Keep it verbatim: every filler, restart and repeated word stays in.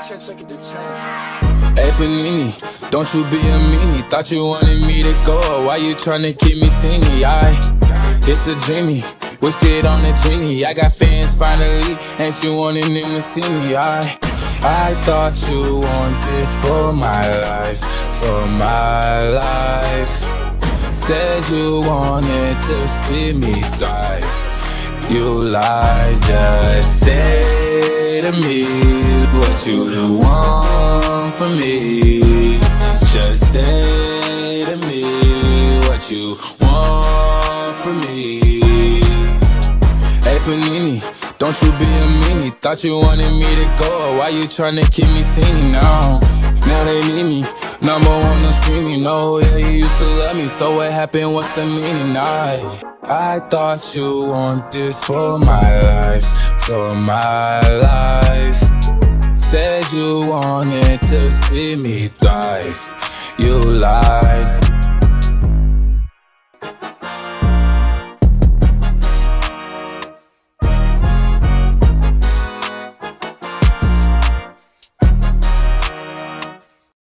Hey Panini, don't you be a meanie. Thought you wanted me to go, why you tryna keep me teeny? I, it's a dreamy, wished it on the genie. I got fans finally, ain't you wanting them to see me? I, I thought you want this for my life, for my life. Said you wanted to see me thrive. You lied, just say to me what you want from me. Just say to me what you want from me. Hey Panini, don't you be a meanie. Thought you wanted me to go, why you tryna keep me teeny now? Now they need me, number one, no screaming. No, yeah, you used to love me, so what happened, what's the meaning? I, I thought you want this for my life, for my life. Said you wanted to see me thrive. You lied.